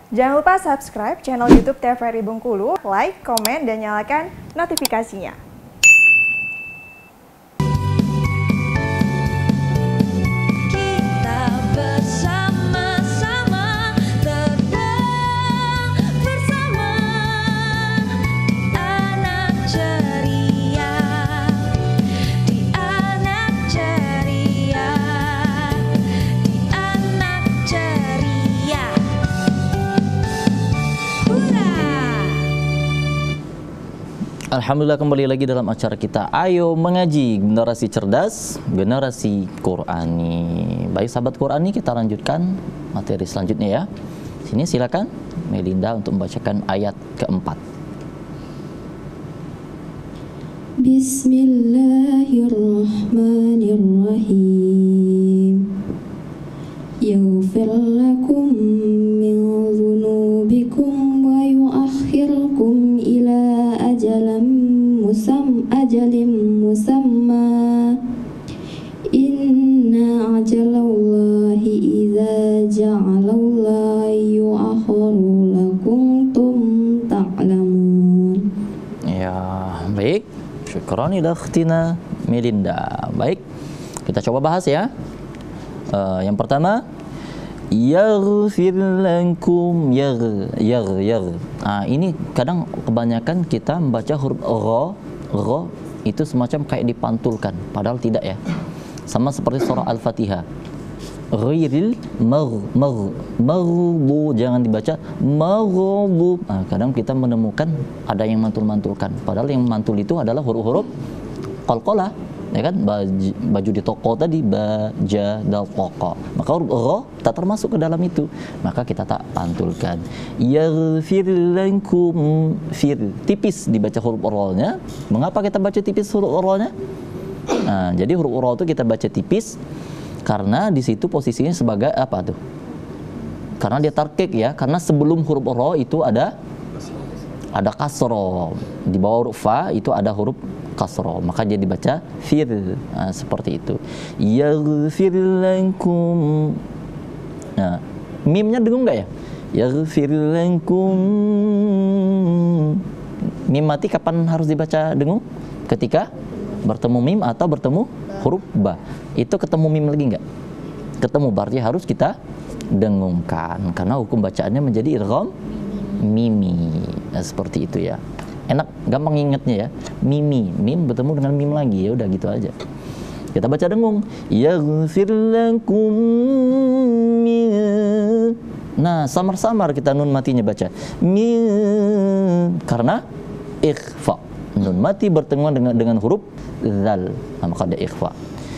Jangan lupa subscribe channel YouTube TVRI Bengkulu, like, komen, dan nyalakan notifikasinya. Kita bersama-sama terbang bersama anak ceria, di anak ceria, di anak ceria. Alhamdulillah, kembali lagi dalam acara kita Ayo Mengaji, generasi cerdas, generasi Qurani. Baik sahabat Qurani, kita lanjutkan materi selanjutnya ya. Sini silakan Melinda untuk membacakan ayat keempat. Bismillahirrahmanirrahim. Yaghfir lakum min dzunubikum wa yu'akhirkum ila ajalin musamma. Inna ajalallahi idza ja'alallahi yu'akhiru lakum tum ta'lamun. Ya, baik. Syukran ila khtina Melinda. Baik, kita coba bahas ya. Yang pertama, yaghfir lakum, ini kadang kebanyakan kita membaca huruf ra itu semacam kayak dipantulkan, padahal tidak ya. Sama seperti surah Al-Fatihah. Ghairil maghbu, jangan dibaca maghbu. Kadang kita menemukan ada yang mantul-mantulkan, padahal yang mantul itu adalah huruf-huruf qalqalah. Ya kan, baju di toko tadi, baja dal toko, maka huruf ra tak termasuk ke dalam itu, maka kita tak pantulkan. Yaghfir lakum, fir tipis dibaca huruf ra-nya. Mengapa kita baca tipis huruf ra-nya? Jadi huruf ra itu kita baca tipis karena di situ posisinya sebagai apa tuh? Karena dia tarkik ya, karena sebelum huruf ra itu ada kasroh, di bawah huruf fa itu ada huruf kasroh, maka dia dibaca fir. Seperti itu. Yaghfir lakum. Nah, mimnya dengung nggak ya? Yaghfir lakum. Mim mati kapan harus dibaca dengung? Ketika bertemu mim atau bertemu huruf ba. Itu ketemu mim lagi nggak? Ketemu, berarti harus kita dengungkan karena hukum bacaannya menjadi idgham mimi. Seperti itu ya. Enak, gampang ingetnya ya. Mimi, mim bertemu dengan mim lagi, ya udah gitu aja. Kita baca dengung. Yaghfir lakum. Nah, samar-samar kita nun matinya baca. Karena ikhfa. Nun mati bertemu dengan huruf zal. Maka ada ikhfa.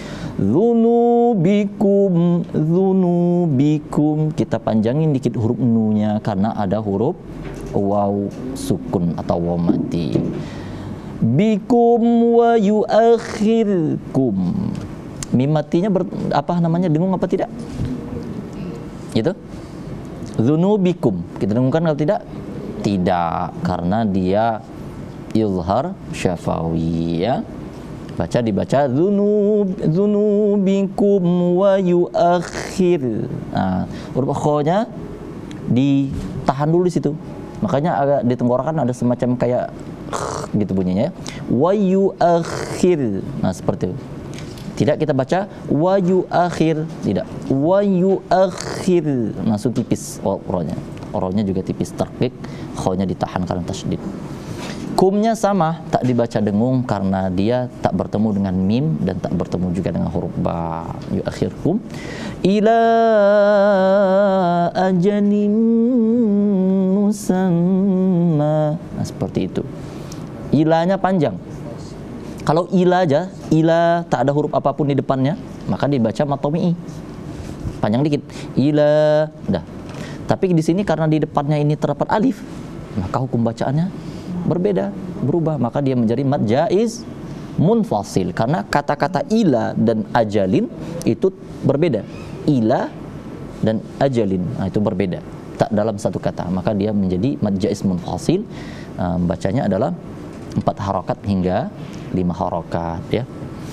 Dzunubikum, kita panjangin dikit huruf nu-nya karena ada huruf waw sukun atau waw mati. Bikum wa yuakhirkum. Mim matinya dengung apa tidak? Itu dzunubikum. Kita dengungkan kalau tidak? Tidak, karena dia izhar syafawi ya. Dibaca dzunubikum wa yuakhir. Huruf kho-nya ditahan dulu di situ. Makanya agak di tenggorokan ada semacam kayak gitu bunyinya ya. Wa yuakhir. Nah, seperti itu. Tidak kita baca wa yuakhir, tidak. Wa yuakhir. Langsung tipis ro-nya. Ro-nya juga tipis tarqiq, kho-nya ditahan karena tasydid. Kumnya sama, tak dibaca dengung karena dia tak bertemu dengan mim dan tak bertemu juga dengan huruf ba. Yuakhirkum ila ajalim musamma. Nah, seperti itu. Ilanya panjang. Kalau ila aja, ila tak ada huruf apapun di depannya, maka dibaca matomi'i. Panjang dikit. Ila, dah. Tapi di sini karena di depannya ini terdapat alif, maka hukum bacaannya berbeda, berubah, maka dia menjadi mad jaiz munfasil karena kata-kata ila dan ajalin itu berbeda. Ila dan ajalin, itu berbeda, tak dalam satu kata, maka dia menjadi mad jaiz munfasil. Bacanya adalah 4 harokat hingga 5 harokat ya.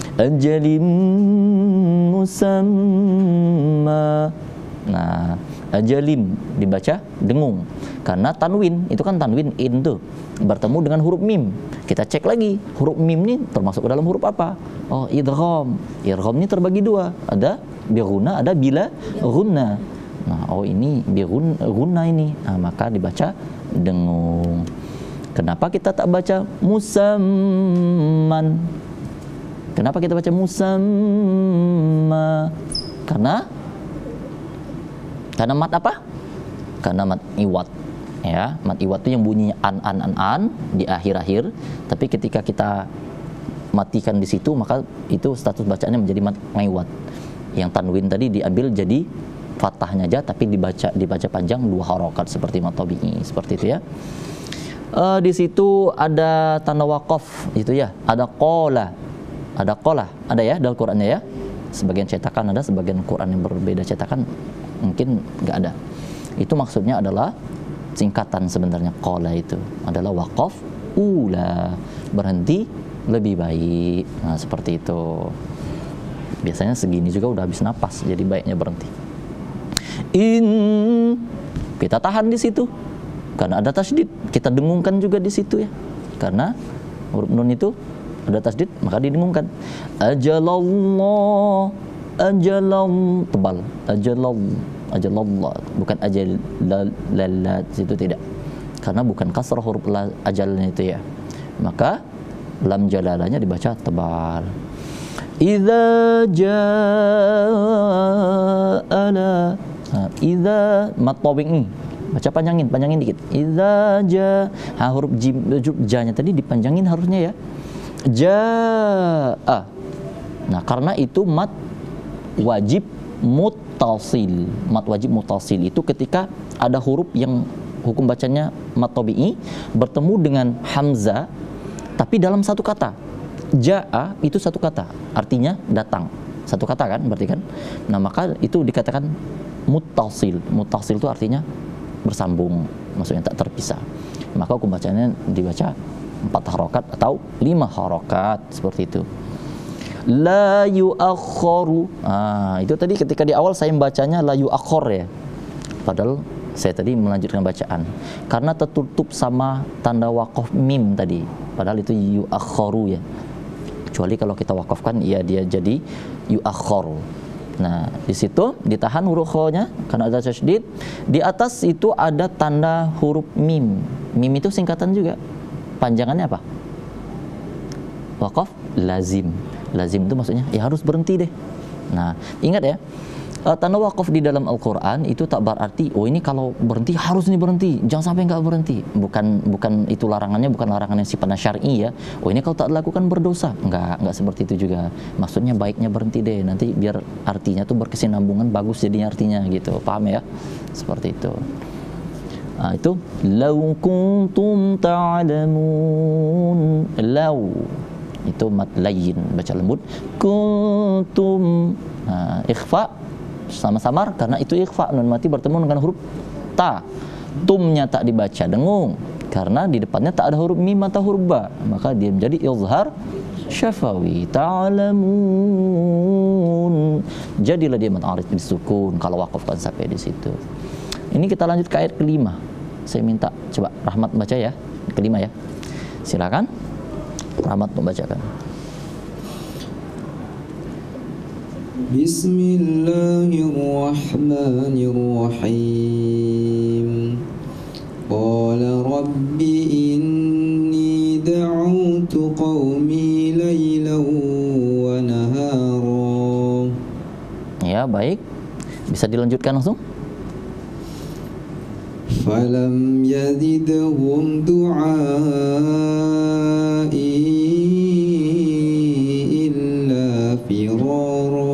Ajalin musamma. Nah, ajalim dibaca dengung. Karena tanwin, itu kan tanwin in tuh bertemu dengan huruf mim. Kita cek lagi, huruf mim ini termasuk ke dalam huruf apa? Oh, idgham. Idgham ini terbagi dua, ada bi ghunna, ada bila ghunna. Nah, oh ini bi ghunna ini. Nah, maka dibaca dengung. Kenapa kita tak baca musamman? Kenapa kita baca musamma? Karena mat apa? Karena mat iwat. Ya, mat iwat itu yang bunyinya an di akhir-akhir, tapi ketika kita matikan di situ maka itu status bacaannya menjadi mat iwat. Yang tanwin tadi diambil jadi fathahnya aja tapi dibaca panjang 2 harokat seperti mat tabi'i, seperti itu ya. Di situ ada tanda waqaf itu ya, ada qala. Ada ya dalam Qur'annya ya. Sebagian cetakan ada, sebagian Quran yang berbeda cetakan mungkin nggak ada. Itu maksudnya adalah singkatan sebenarnya. Qala itu adalah waqaf ula, berhenti lebih baik. Nah, seperti itu. Biasanya segini juga udah habis napas, jadi baiknya berhenti. Kita tahan di situ karena ada tasydid. Kita dengungkan juga di situ ya. Karena huruf nun itu ada tasydid, maka didengungkan. Ajalallah, tebal. Ajalallah, bukan ajallallah, situ tidak. Karena bukan kasrah huruf ajalnya itu ya. Maka lam jalalanya dibaca tebal. Idza ja'ala. Idza mat tabi'i. Baca panjangin dikit. Idza ja. Huruf ja-nya tadi dipanjangin harusnya ya. Ja'a. Nah, karena itu mat wajib muttasil. Mat wajib muttasil itu ketika ada huruf yang hukum bacanya mat tabi'i bertemu dengan hamzah tapi dalam satu kata. Ja'a itu satu kata, artinya datang. Satu kata kan berarti kan. Nah, maka itu dikatakan muttasil. Muttasil itu artinya bersambung, maksudnya tak terpisah. Maka hukum bacanya dibaca 4 harokat atau 5 harokat seperti itu. La yu'akhkharu. Itu tadi ketika di awal saya membacanya la yu'akhkhar ya. Padahal saya tadi melanjutkan bacaan karena tertutup sama tanda waqaf mim tadi. Padahal itu yu'akhkharu ya. Kecuali kalau kita wakafkan ya dia jadi yu'akhkharu. Nah, di situ ditahan huruf kha-nya karena ada tasydid. Di atas itu ada tanda huruf mim. Mim itu singkatan juga. Panjangannya apa? Waqaf lazim. Lazim itu maksudnya ya harus berhenti deh. Nah, ingat ya, tanda waqaf di dalam Al-Quran itu tak berarti oh ini kalau berhenti harus ini berhenti, jangan sampai nggak berhenti. Bukan itu larangannya, bukan larangan yang sifatnya syar'i ya. Oh ini kalau tak dilakukan berdosa. Enggak seperti itu juga. Maksudnya baiknya berhenti deh, nanti biar artinya tuh berkesinambungan, bagus jadinya artinya gitu. Paham ya? Seperti itu. Nah, itu law kuntum ta'lamun. Law itu mat layyin, baca lembut. Kuntum, ikhfa sama samar karena itu ikhfa, nun mati bertemu dengan huruf ta. Tumnya tak dibaca dengung karena di depannya tak ada huruf mim atau huruf ba, maka dia menjadi izhar syafawi. Ta'lamun, jadilah dia mat arif disukun kalau wakafkan sampai di situ. Ini kita lanjut ke ayat kelima. Saya minta coba Rahmat baca ya, kelima ya. Silakan Rahmat membacakan. Bismillahirrahmanirrahim. Qala rabbi inni da'utu qaumi laylan wa nahara. Ya, baik. Bisa dilanjutkan langsung? Falam yazidhum du'ai illa firara.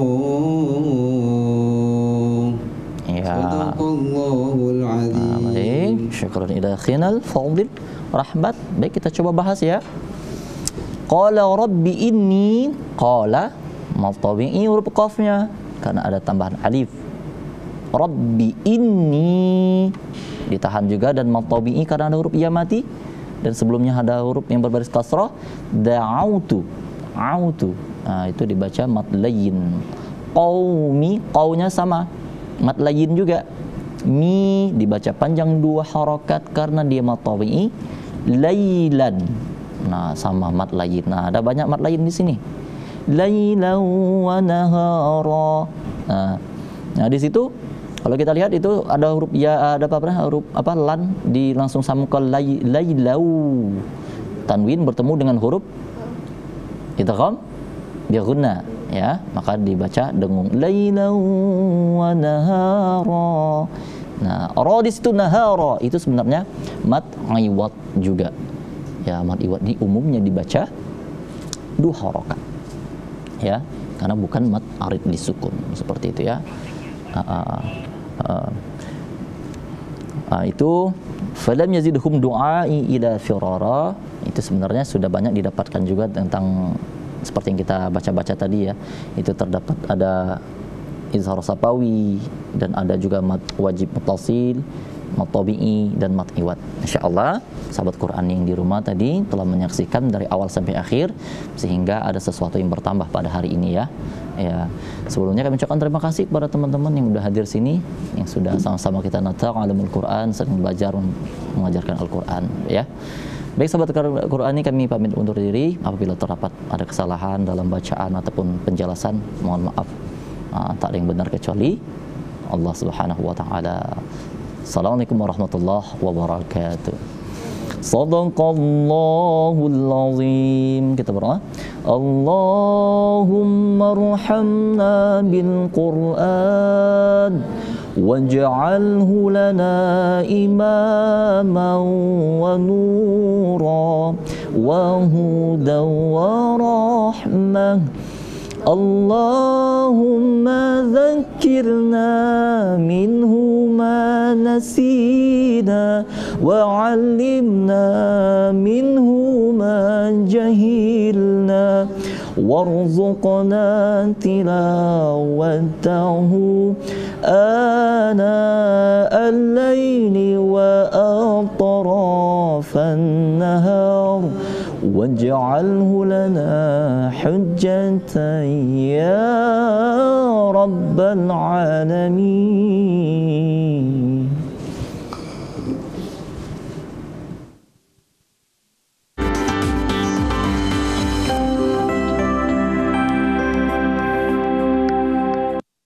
Ya. Sadaqallahul azim. Baik, syukran ila khinal fadil Rahmat. Baik, kita coba bahas ya. Qala rabbi inni, qala matabi'i huruf qafnya karena ada tambahan alif. Rabbi inni ditahan juga dan matabi'i karena ada huruf ya mati dan sebelumnya ada huruf yang berbaris kasrah. Da'autu, autu. Nah, itu dibaca mat layyin. Qaumi, qaunya sama mat layyin juga. Mi dibaca panjang 2 harakat karena dia mat tabi'i. Lailan. Nah, sama mat lain. Nah, ada banyak mat lain di sini. Lailan wa nahara. Nah, di situ kalau kita lihat itu ada huruf ya, ada huruf lan langsung sambungkan lailau. Tanwin bertemu dengan huruf idgham bi gunna, ya, maka dibaca dengung lailau wa nahara. Nah, ra di situ nahara itu sebenarnya mat iwad juga. Ya, mat iwad ini umumnya dibaca 2 harakat. Ya, karena bukan mat arid disukun seperti itu ya. Itu falam yazidhum du'ai ila firara, itu sebenarnya sudah banyak didapatkan juga tentang seperti yang kita baca-baca tadi ya. Itu terdapat ada izhar sapawi dan ada juga mat wajib mutasil, mat tabi'i dan mat iwad. Insyaallah sahabat Quran yang di rumah tadi telah menyaksikan dari awal sampai akhir sehingga ada sesuatu yang bertambah pada hari ini ya. Ya, sebelumnya kami ucapkan terima kasih kepada teman-teman yang sudah hadir sini, yang sudah sama-sama kita nata'allamul Quran, sering belajar mengajarkan Al-Qur'an ya. Baik sahabat Quran, ini kami pamit undur diri. Apabila terdapat ada kesalahan dalam bacaan ataupun penjelasan, mohon maaf. Tak ada yang benar kecuali Allah Subhanahu wa taala. Assalamualaikum warahmatullahi wabarakatuh. Shadaqallahul azim. Kita berdoa. Allahumma arhamna bil Qur'an waj'alhu lana imaman wa nura wa hudan wa rahmah. Allahumma dhakkirna minhu ma nasina wa 'allimna minhu ma jahilna warzuqna tilawatahu ana al-layli wa atrafan nahar waj'alhu lana hujjatan ya rabbal alamin.